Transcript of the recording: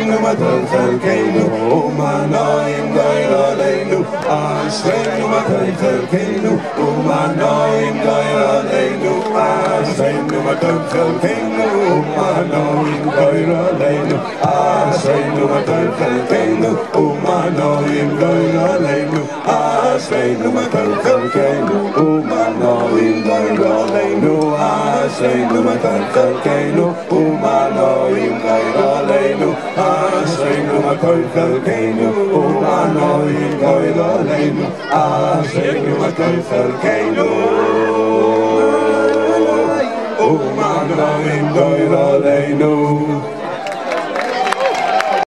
אשרינו מה טוב חלקנו ומנועים גויר עלינו אשרינו מה טוב חלקנו ומנועים גויר עלינו אשרינו מה טוב חלקנו ומנועים גויר עלינו אשרינו מה טוב חלקנו ומנועים גויר עלינו אשרינו מה טוב חלקנו ומנועים גויר עלינו אשרינו מה טוב חלקנו ומנועים גויר עלינו אשרינו מה טוב חלקנו ומנועים גויר עלינו אשרינו מה טוב חלקנו ומנועים גויר עלינו